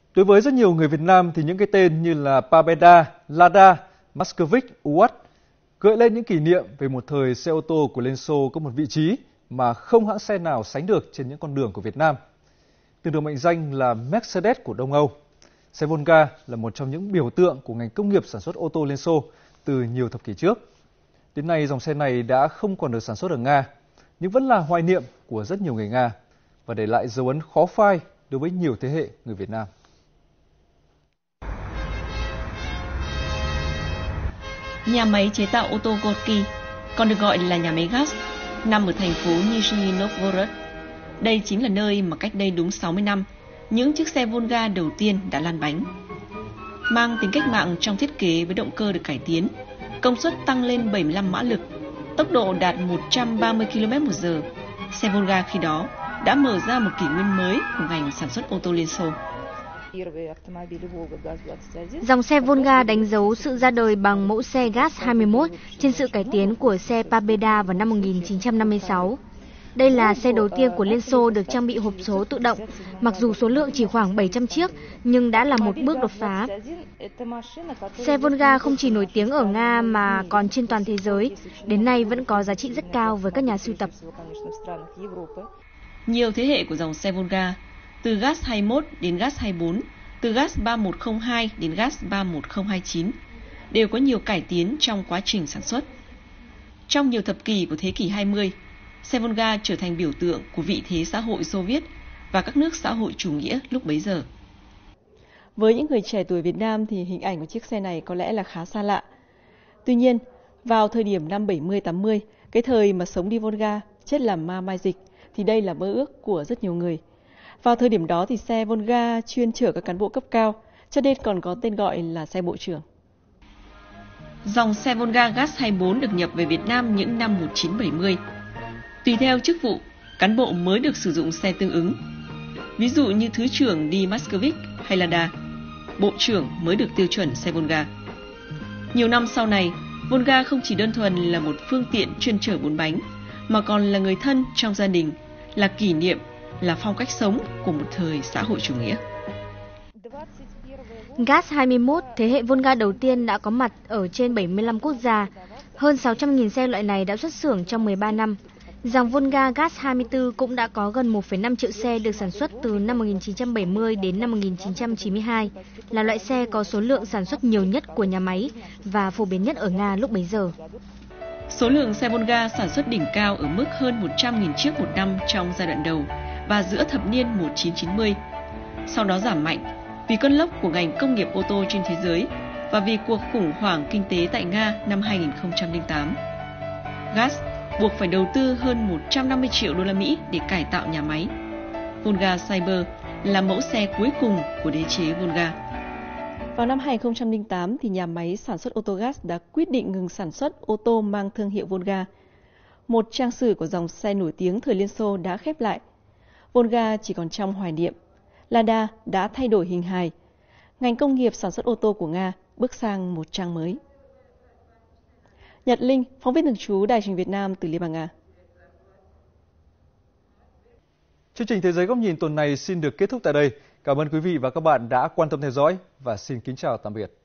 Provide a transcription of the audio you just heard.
Đối với rất nhiều người Việt Nam thì những cái tên như là Pabeda, Lada, Moskvich, Uat gợi lên những kỷ niệm về một thời xe ô tô của Liên Xô có một vị trí mà không hãng xe nào sánh được trên những con đường của Việt Nam. Từng được mệnh danh là Mercedes của Đông Âu, xe Volga là một trong những biểu tượng của ngành công nghiệp sản xuất ô tô Liên Xô từ nhiều thập kỷ trước. Đến nay dòng xe này đã không còn được sản xuất ở Nga, nhưng vẫn là hoài niệm của rất nhiều người Nga và để lại dấu ấn khó phai đối với nhiều thế hệ người Việt Nam. Nhà máy chế tạo ô tô Gorky, còn được gọi là nhà máy gas, nằm ở thành phố Nizhny Novgorod. Đây chính là nơi mà cách đây đúng 60 năm, những chiếc xe Volga đầu tiên đã lăn bánh. Mang tính cách mạng trong thiết kế với động cơ được cải tiến, công suất tăng lên 75 mã lực, tốc độ đạt 130 km/h, xe Volga khi đó đã mở ra một kỷ nguyên mới của ngành sản xuất ô tô Liên Xô. Dòng xe Volga đánh dấu sự ra đời bằng mẫu xe gas 21 trên sự cải tiến của xe Pabeda vào năm 1956. Đây là xe đầu tiên của Liên Xô được trang bị hộp số tự động, mặc dù số lượng chỉ khoảng 700 chiếc, nhưng đã là một bước đột phá. Xe Volga không chỉ nổi tiếng ở Nga mà còn trên toàn thế giới, đến nay vẫn có giá trị rất cao với các nhà sưu tập. Nhiều thế hệ của dòng xe Volga, từ gas 21 đến gas 24, từ gas 3102 đến gas 31029, đều có nhiều cải tiến trong quá trình sản xuất. Trong nhiều thập kỷ của thế kỷ 20, xe Volga trở thành biểu tượng của vị thế xã hội Xô Viết và các nước xã hội chủ nghĩa lúc bấy giờ. Với những người trẻ tuổi Việt Nam thì hình ảnh của chiếc xe này có lẽ là khá xa lạ. Tuy nhiên, vào thời điểm năm 70-80, cái thời mà sống đi Volga, chết làm ma mai dịch, thì đây là mơ ước của rất nhiều người. Vào thời điểm đó thì xe Volga chuyên chở các cán bộ cấp cao, cho nên còn có tên gọi là xe bộ trưởng. Dòng xe Volga gas 24 được nhập về Việt Nam những năm 1970. Tùy theo chức vụ, cán bộ mới được sử dụng xe tương ứng. Ví dụ như Thứ trưởng đi Moskvich hay Lada, Bộ trưởng mới được tiêu chuẩn xe Volga. Nhiều năm sau này, Volga không chỉ đơn thuần là một phương tiện chuyên chở 4 bánh, mà còn là người thân trong gia đình, là kỷ niệm, là phong cách sống của một thời xã hội chủ nghĩa. Gas 21, thế hệ Volga đầu tiên đã có mặt ở trên 75 quốc gia. Hơn 600.000 xe loại này đã xuất xưởng trong 13 năm. Dòng Volga gas 24 cũng đã có gần 1,5 triệu xe được sản xuất từ năm 1970 đến năm 1992, là loại xe có số lượng sản xuất nhiều nhất của nhà máy và phổ biến nhất ở Nga lúc bấy giờ. Số lượng xe Volga sản xuất đỉnh cao ở mức hơn 100.000 chiếc một năm trong giai đoạn đầu và giữa thập niên 1990. Sau đó giảm mạnh vì cơn lốc của ngành công nghiệp ô tô trên thế giới và vì cuộc khủng hoảng kinh tế tại Nga năm 2008. Gas buộc phải đầu tư hơn 150 triệu đô la Mỹ để cải tạo nhà máy. Volga Cyber là mẫu xe cuối cùng của đế chế Volga. Vào năm 2008 thì nhà máy sản xuất ô tô gas đã quyết định ngừng sản xuất ô tô mang thương hiệu Volga. Một trang sử của dòng xe nổi tiếng thời Liên Xô đã khép lại. Volga chỉ còn trong hoài niệm. Lada đã thay đổi hình hài. Ngành công nghiệp sản xuất ô tô của Nga bước sang một trang mới. Nhật Linh, phóng viên thường trú Đài Truyền hình Việt Nam từ Liên bang Nga. Chương trình Thế giới góc nhìn tuần này xin được kết thúc tại đây. Cảm ơn quý vị và các bạn đã quan tâm theo dõi và xin kính chào tạm biệt.